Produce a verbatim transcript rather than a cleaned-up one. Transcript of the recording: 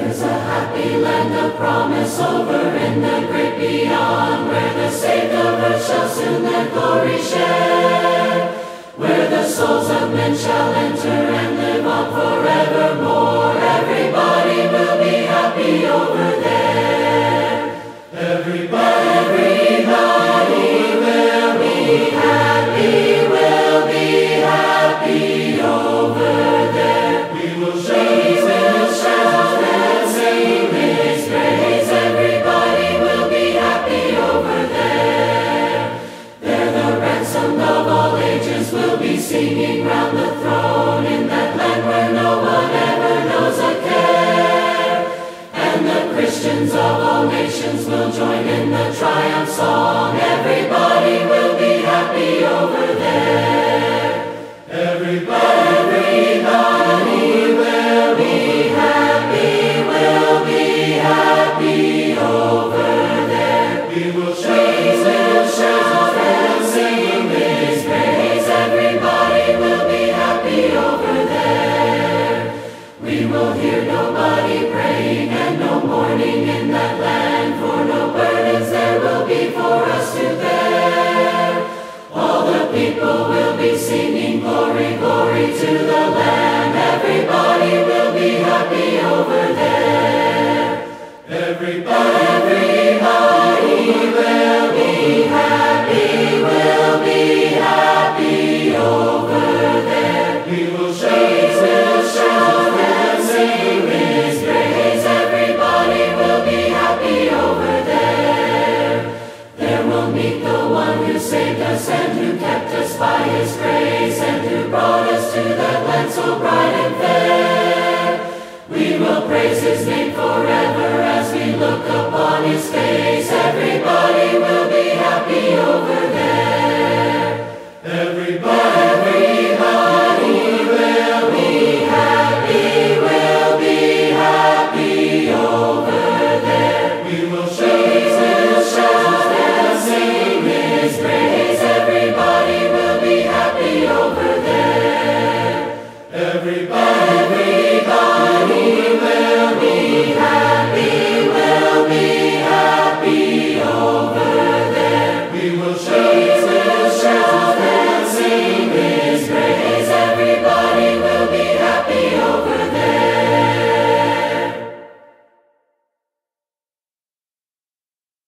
There's a happy land of promise over in the great beyond, where the saved of earth shall soon their glory share, where the souls of men shall enter and live on forevermore.